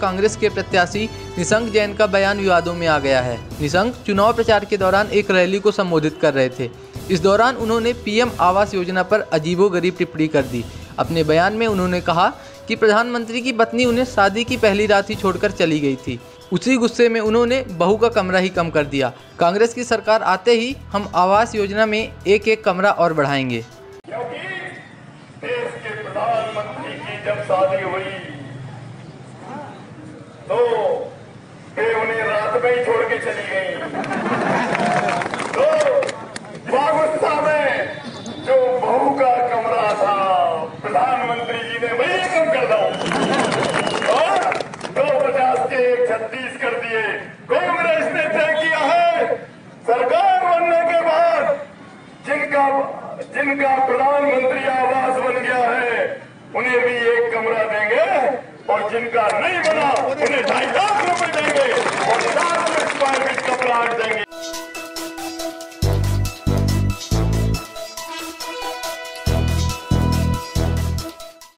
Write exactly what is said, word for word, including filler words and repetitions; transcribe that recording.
कांग्रेस के प्रत्याशी निशंक जैन का बयान विवादों में आ गया है। निशंक चुनाव प्रचार के दौरान एक रैली को संबोधित कर रहे थे। इस दौरान उन्होंने पीएम आवास योजना पर अजीबोगरीब टिप्पणी कर दी। अपने बयान में उन्होंने कहा कि प्रधानमंत्री की पत्नी उन्हें शादी की पहली रात ही छोड़कर चली गई थी। उसी गुस्से में उन्होंने बहू का कमरा ही कम कर दिया। कांग्रेस की सरकार आते ही हम आवास योजना में एक एक कमरा और बढ़ाएंगे। क्योंकि देश के प्रधानमंत्री की जब शादी हुई तो वे उन्हें रात में ही छोड़ के चली गई। तो गुस्सा में जो बहू का कमरा था प्रधानमंत्री जी ने वही कम कर दो और दो पचास के एक छत्तीस कर दिए। कांग्रेस ने तय किया है सरकार बनने के बाद जिनका जिनका प्रधानमंत्री आवास बन गया है उन्हें भी एक कमरा देंगे और जिनका नहीं बना उन्हें ढाई लाख